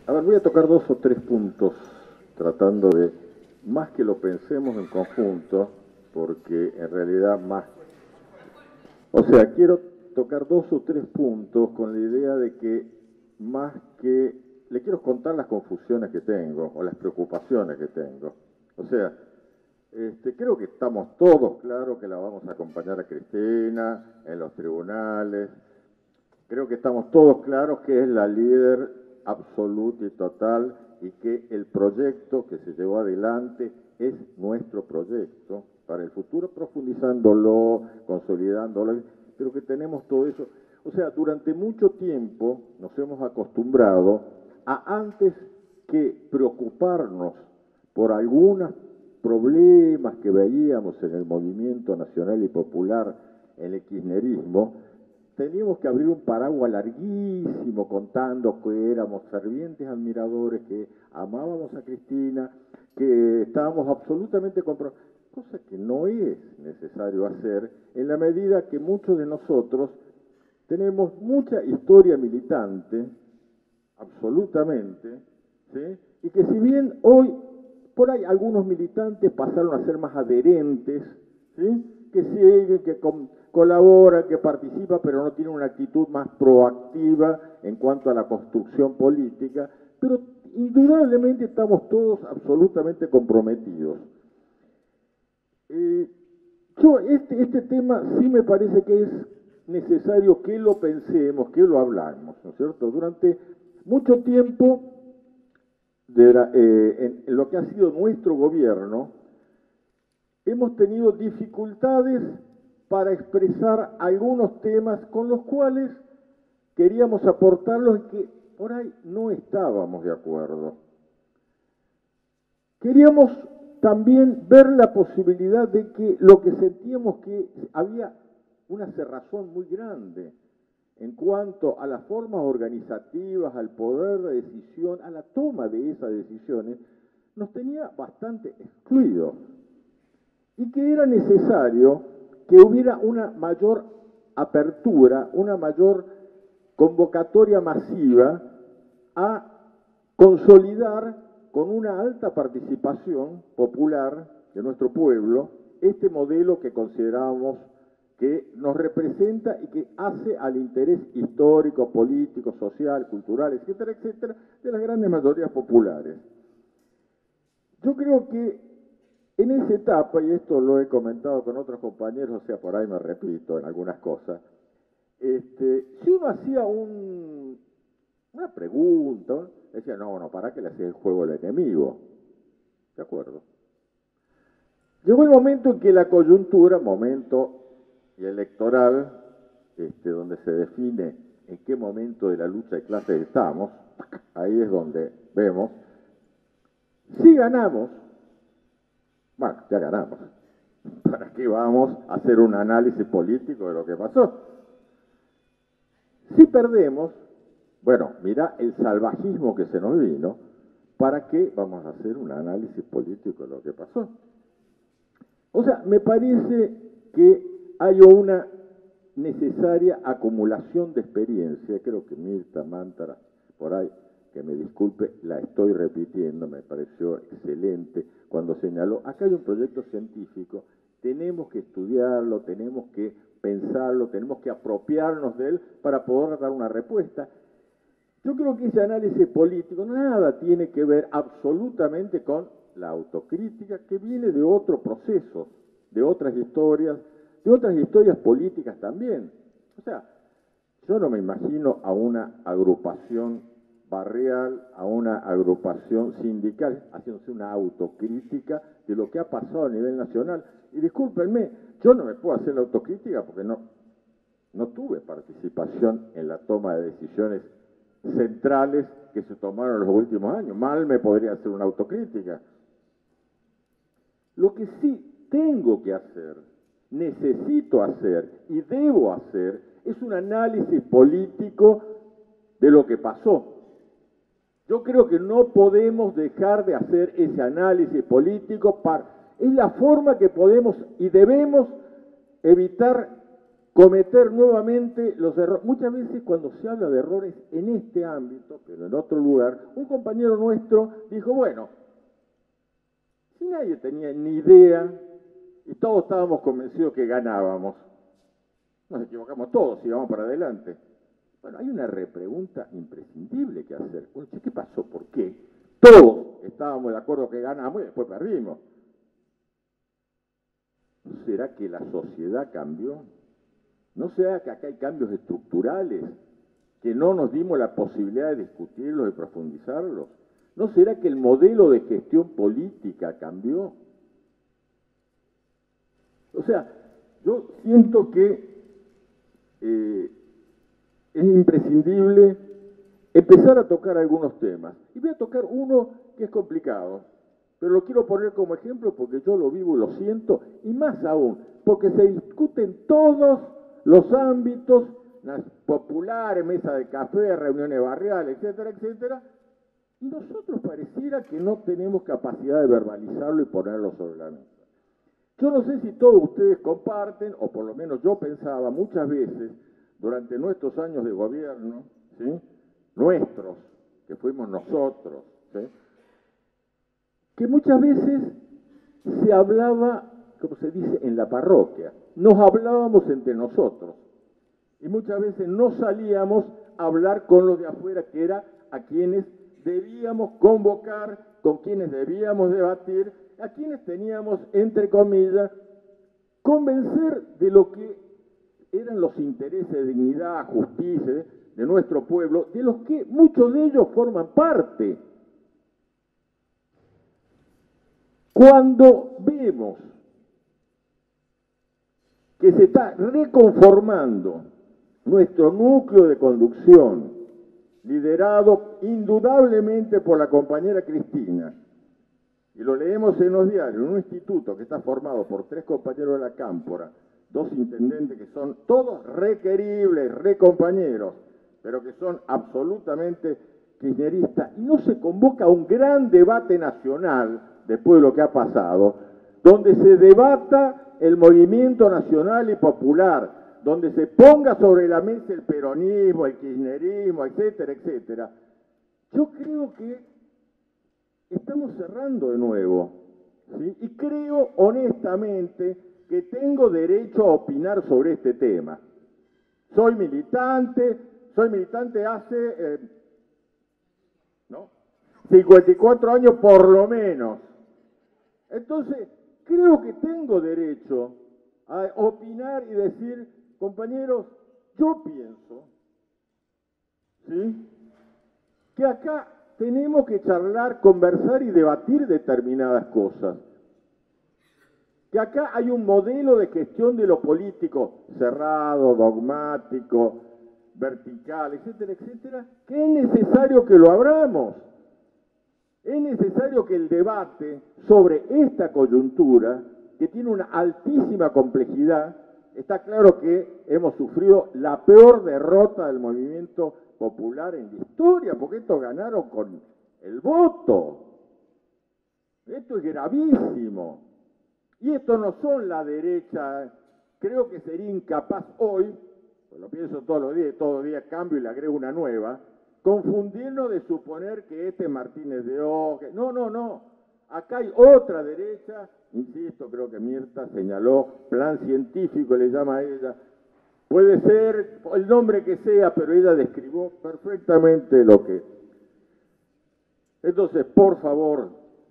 A ver, voy a tocar dos o tres puntos, tratando de, más que lo pensemos en conjunto, porque en realidad más, o sea, quiero tocar dos o tres puntos con la idea de que más que, le quiero contar las confusiones que tengo o las preocupaciones que tengo. O sea, creo que estamos todos claros que la vamos a acompañar a Cristina en los tribunales. Creo que estamos todos claros que es la líder absoluta y total y que el proyecto que se llevó adelante es nuestro proyecto para el futuro, profundizándolo, consolidándolo. Creo que tenemos todo eso. O sea, durante mucho tiempo nos hemos acostumbrado a antes que preocuparnos por algunos problemas que veíamos en el movimiento nacional y popular, en el kirchnerismo, teníamos que abrir un paraguas larguísimo contando que éramos fervientes admiradores, que amábamos a Cristina, que estábamos absolutamente comprometidos, cosa que no es necesario hacer en la medida que muchos de nosotros tenemos mucha historia militante, absolutamente, ¿sí? Y que si bien hoy por ahí algunos militantes pasaron a ser más adherentes, ¿sí? Que siguen, que colaboran, que participan, pero no tienen una actitud más proactiva en cuanto a la construcción política, pero indudablemente estamos todos absolutamente comprometidos. Este tema sí me parece que es necesario que lo pensemos, que lo hablamos, ¿no es cierto? Durante mucho tiempo, en lo que ha sido nuestro gobierno, hemos tenido dificultades para expresar algunos temas con los cuales queríamos aportarlos y que por ahí no estábamos de acuerdo. Queríamos también ver la posibilidad de que lo que sentíamos que había una cerrazón muy grande en cuanto a las formas organizativas, al poder de decisión, a la toma de esas decisiones, nos tenía bastante excluidos y que era necesario que hubiera una mayor apertura, una mayor convocatoria masiva a consolidar con una alta participación popular de nuestro pueblo este modelo que considerábamos que nos representa y que hace al interés histórico, político, social, cultural, etcétera, etcétera, de las grandes mayorías populares. Yo creo que en esa etapa, y esto lo he comentado con otros compañeros, o sea, por ahí me repito en algunas cosas, si uno hacía una pregunta, decía, no, ¿para qué le hacía el juego al enemigo? ¿De acuerdo? Llegó el momento en que la coyuntura, momento electoral, donde se define en qué momento de la lucha de clases estamos, ahí es donde vemos, si ganamos, bueno, ya ganamos, ¿para qué vamos a hacer un análisis político de lo que pasó? Si perdemos, bueno, mira el salvajismo que se nos vino, ¿para qué vamos a hacer un análisis político de lo que pasó? O sea, me parece que hay una necesaria acumulación de experiencia, creo que Mirta Mántara, por ahí, que me disculpe, la estoy repitiendo, me pareció excelente, cuando señaló, acá hay un proyecto científico, tenemos que estudiarlo, tenemos que pensarlo, tenemos que apropiarnos de él para poder dar una respuesta. Yo creo que ese análisis político nada tiene que ver absolutamente con la autocrítica que viene de otro proceso, de otras historias políticas también. O sea, yo no me imagino a una agrupación barrial, a una agrupación sindical haciéndose una autocrítica de lo que ha pasado a nivel nacional. Y discúlpenme, yo no me puedo hacer la autocrítica porque no tuve participación en la toma de decisiones centrales que se tomaron en los últimos años. Mal me podría hacer una autocrítica. Lo que sí tengo que hacer, necesito hacer y debo hacer es un análisis político de lo que pasó. Yo creo que no podemos dejar de hacer ese análisis político, es la forma que podemos y debemos evitar cometer nuevamente los errores. Muchas veces cuando se habla de errores en este ámbito, pero en otro lugar, un compañero nuestro dijo, bueno, si nadie tenía ni idea y todos estábamos convencidos que ganábamos, nos equivocamos todos y vamos para adelante. Bueno, hay una repregunta imprescindible que hacer. Bueno, ¿qué pasó? ¿Por qué? Todos estábamos de acuerdo que ganamos y después perdimos. ¿No será que la sociedad cambió? ¿No será que acá hay cambios estructurales que no nos dimos la posibilidad de discutirlos y profundizarlos? ¿No será que el modelo de gestión política cambió? O sea, yo siento que es imprescindible empezar a tocar algunos temas. Y voy a tocar uno que es complicado, pero lo quiero poner como ejemplo porque yo lo vivo y lo siento, y más aún, porque se discuten todos los ámbitos populares, mesa de café, reuniones barriales, etcétera, etcétera, y nosotros pareciera que no tenemos capacidad de verbalizarlo y ponerlo sobre la mesa. Yo no sé si todos ustedes comparten, o por lo menos yo pensaba muchas veces, durante nuestros años de gobierno, ¿sí?, nuestros, que fuimos nosotros, ¿sí?, que muchas veces se hablaba, como se dice, en la parroquia, nos hablábamos entre nosotros, y muchas veces no salíamos a hablar con los de afuera, que era a quienes debíamos convocar, con quienes debíamos debatir, a quienes teníamos, entre comillas, convencer de lo que eran los intereses de dignidad, justicia de nuestro pueblo, de los que muchos de ellos forman parte. Cuando vemos que se está reconformando nuestro núcleo de conducción, liderado indudablemente por la compañera Cristina, y lo leemos en los diarios, en un instituto que está formado por 3 compañeros de la Cámpora, 2 intendentes que son todos requeribles, compañeros, pero que son absolutamente kirchneristas, y no se convoca un gran debate nacional, después de lo que ha pasado, donde se debata el movimiento nacional y popular, donde se ponga sobre la mesa el peronismo, el kirchnerismo, etcétera, etcétera. Yo creo que estamos cerrando de nuevo, ¿sí? Y creo honestamente que tengo derecho a opinar sobre este tema. Soy militante hace 54 años por lo menos. Entonces, creo que tengo derecho a opinar y decir, compañeros, yo pienso, ¿sí?, que acá tenemos que charlar, conversar y debatir determinadas cosas. Que acá hay un modelo de gestión de lo político cerrado, dogmático, vertical, etcétera, etcétera, que es necesario que lo abramos. Es necesario que el debate sobre esta coyuntura, que tiene una altísima complejidad, está claro que hemos sufrido la peor derrota del movimiento popular en la historia, porque estos ganaron con el voto. Esto es gravísimo. Y esto no son la derecha. Creo que sería incapaz hoy, pues lo pienso todos los días cambio y le agrego una nueva, confundirnos de suponer que este es Martínez de Oca. No. Acá hay otra derecha, insisto, creo que Mirta señaló, plan científico le llama a ella. Puede ser el nombre que sea, pero ella describió perfectamente lo que. Entonces, por favor,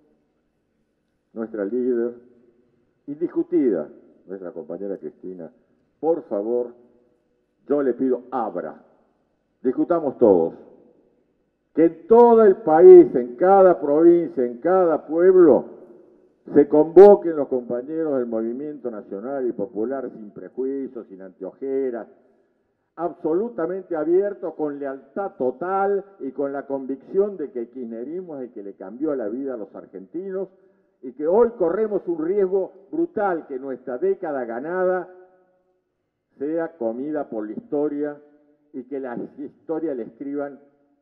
nuestra líder, indiscutida, nuestra compañera Cristina, por favor, yo le pido, abra, discutamos todos, que en todo el país, en cada provincia, en cada pueblo, se convoquen los compañeros del Movimiento Nacional y Popular sin prejuicios, sin anteojeras, absolutamente abiertos, con lealtad total y con la convicción de que el kirchnerismo es el que le cambió la vida a los argentinos y que hoy corremos un riesgo brutal que nuestra década ganada sea comida por la historia y que la historia le escriban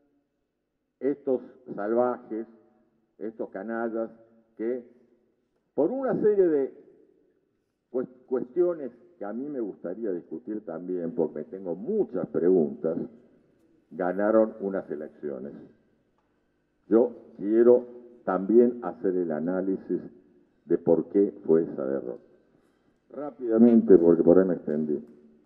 estos salvajes, estos canallas que por una serie de cuestiones que a mí me gustaría discutir también, porque tengo muchas preguntas, ganaron unas elecciones. Yo quiero también hacer el análisis de por qué fue esa derrota. Rápidamente, porque por ahí me extendí.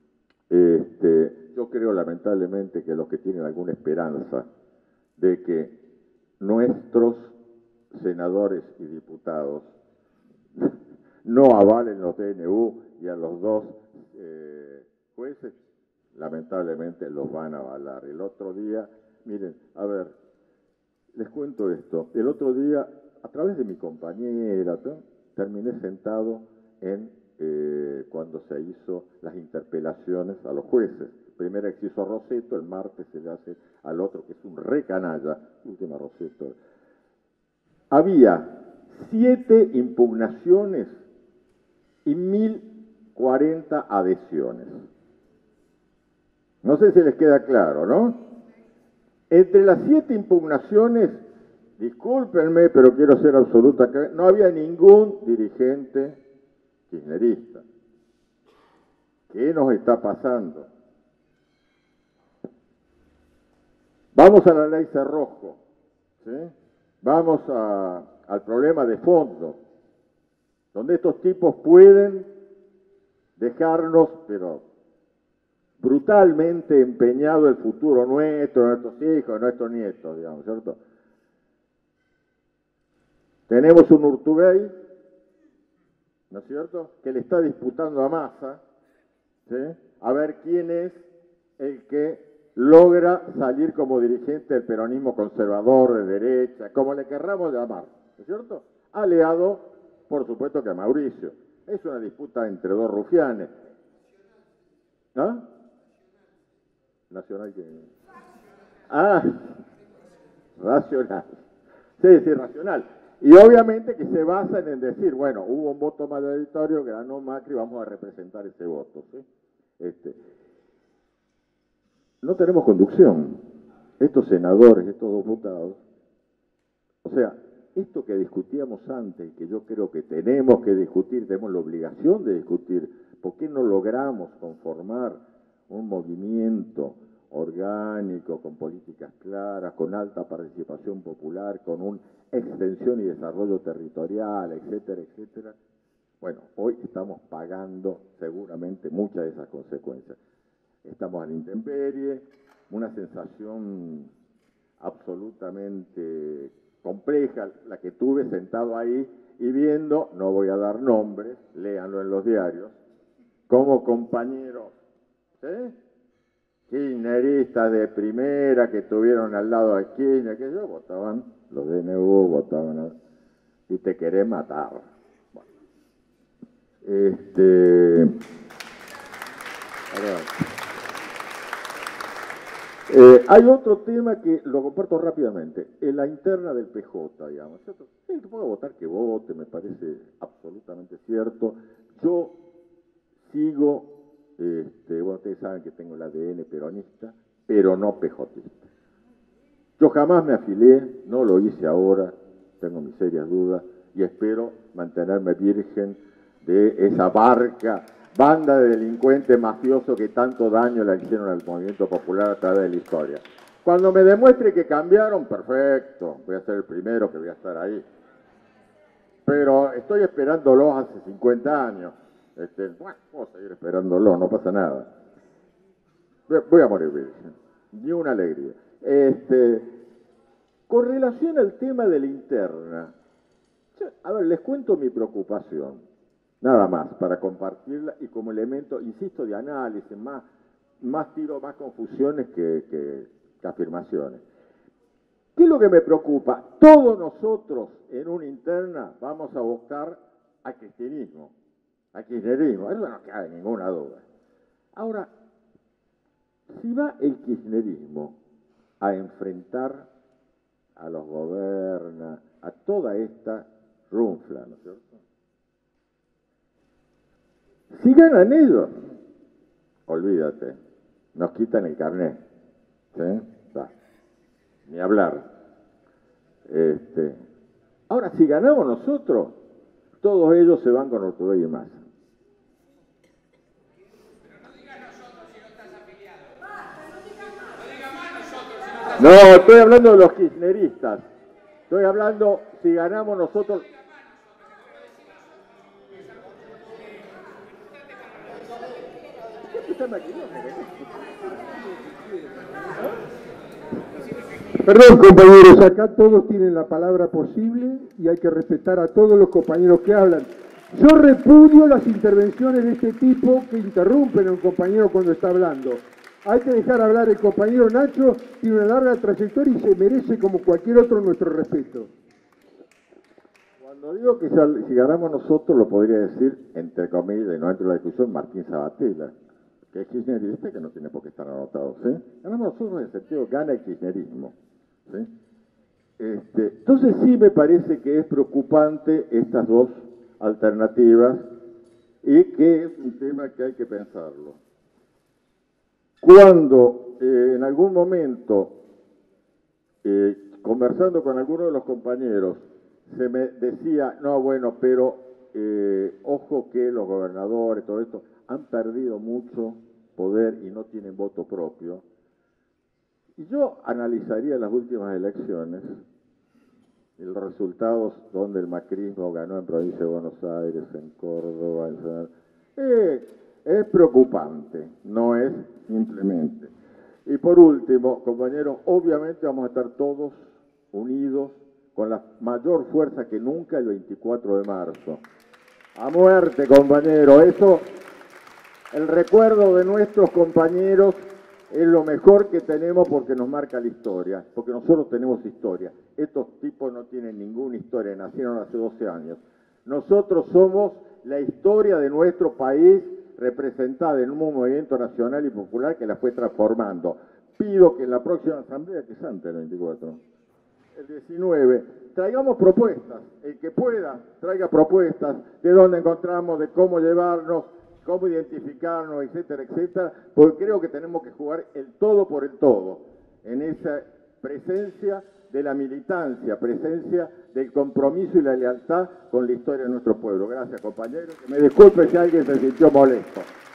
Yo creo lamentablemente que los que tienen alguna esperanza de que nuestros senadores y diputados no avalen los DNU y a los dos jueces, lamentablemente los van a avalar. El otro día, miren, a ver, les cuento esto. El otro día, a través de mi compañera, terminé sentado en cuando se hizo las interpelaciones a los jueces. Primera que se hizo a Rossetto, el martes se le hace al otro, que es un recanalla, última Rossetto. Había 7 impugnaciones y 1040 adhesiones. No sé si les queda claro, ¿no? Entre las 7 impugnaciones, discúlpenme, pero quiero ser absoluta, no había ningún dirigente kirchnerista. ¿Qué nos está pasando? Vamos a la ley Cerrojo, ¿sí? Vamos al problema de fondo, donde estos tipos pueden dejarnos, pero brutalmente empeñado el futuro nuestro, nuestros hijos, nuestros nietos, digamos, ¿cierto? Tenemos un Urtubey, ¿no es cierto?, que le está disputando a Massa, ¿sí?, a ver quién es el que logra salir como dirigente del peronismo conservador, de derecha, como le querramos llamar, ¿no es cierto?, aliado, por supuesto, que a Mauricio. Es una disputa entre dos rufianes. ¿Ah? Nacional que... Ah, racional. Sí, sí, racional. Y obviamente que se basan en decir, bueno, hubo un voto mayoritario, ganó Macri, vamos a representar ese voto, ¿sí? No tenemos conducción. Estos senadores, estos diputados, o sea, esto que discutíamos antes, que yo creo que tenemos que discutir, tenemos la obligación de discutir, ¿por qué no logramos conformar un movimiento orgánico, con políticas claras, con alta participación popular, con una extensión y desarrollo territorial, etcétera, etcétera? Bueno, hoy estamos pagando seguramente muchas de esas consecuencias. Estamos a la intemperie, una sensación absolutamente compleja la que tuve sentado ahí y viendo, no voy a dar nombres, léanlo en los diarios, como compañeros, ¿sí?, kirchneristas de primera que estuvieron al lado de Kirchner, que yo votaban los DNU, votaban y te querés matar. Bueno, hay otro tema que lo comparto rápidamente, en la interna del PJ, digamos, ¿cierto? El que pueda votar que vote, me parece absolutamente cierto. Yo sigo, bueno, ustedes saben que tengo el ADN peronista, pero no pejotista. Yo jamás me afilié, no lo hice ahora, tengo mis serias dudas, y espero mantenerme virgen de esa banda de delincuentes mafiosos que tanto daño le hicieron al movimiento popular a través de la historia. Cuando me demuestre que cambiaron, perfecto, voy a ser el primero que voy a estar ahí. Pero estoy esperándolos hace 50 años. Bueno, puedo seguir esperándolo, no pasa nada. Voy a morir virgen, ni una alegría. Con relación al tema de la interna, a ver, les cuento mi preocupación. Nada más, para compartirla y como elemento, insisto, de análisis, más tiro, más confusiones que afirmaciones. ¿Qué es lo que me preocupa? Todos nosotros en una interna vamos a buscar al kirchnerismo, eso no cabe ninguna duda. Ahora, si va el kirchnerismo a enfrentar a los gobiernos, a toda esta runfla, ¿no es cierto? Si ganan ellos, olvídate, nos quitan el carnet, ¿sí? Ni hablar. Ahora, si ganamos nosotros, todos ellos se van con Urtubey y Massa. No, estoy hablando de los kirchneristas. Estoy hablando si ganamos nosotros. Perdón, compañeros, acá todos tienen la palabra posible y hay que respetar a todos los compañeros que hablan. Yo repudio las intervenciones de este tipo que interrumpen a un compañero cuando está hablando. Hay que dejar hablar el compañero Nacho, tiene una larga trayectoria y se merece como cualquier otro nuestro respeto. Cuando digo que si ganamos nosotros, lo podría decir, entre comillas, y no entro en la discusión, Martín Sabatella, que es kirchnerista, que no tiene por qué estar anotado, ¿sí? Ganamos nosotros en el sentido, gana el kirchnerismo, ¿sí? Entonces sí me parece que es preocupante estas dos alternativas y que es un tema que hay que pensarlo. Cuando en algún momento, conversando con alguno de los compañeros, se me decía, no, bueno, pero ojo que los gobernadores, todo esto, han perdido mucho poder y no tienen voto propio. Y yo analizaría las últimas elecciones, y los resultados donde el macrismo ganó en Provincia de Buenos Aires, en Córdoba, es preocupante, no es simplemente. Y por último, compañeros, obviamente vamos a estar todos unidos con la mayor fuerza que nunca el 24 de marzo. A muerte, compañeros, eso, el recuerdo de nuestros compañeros es lo mejor que tenemos porque nos marca la historia, porque nosotros tenemos historia. Estos tipos no tienen ninguna historia, nacieron hace 12 años. Nosotros somos la historia de nuestro país representada en un movimiento nacional y popular que la fue transformando. Pido que en la próxima asamblea, que es antes del 24, el 19, traigamos propuestas, el que pueda, traiga propuestas de dónde encontramos, de cómo llevarnos, cómo identificarnos, etcétera, etcétera, porque creo que tenemos que jugar el todo por el todo, en esa presencia de la militancia, presencia del compromiso y la lealtad con la historia de nuestro pueblo. Gracias, compañeros, que me disculpe si alguien se sintió molesto.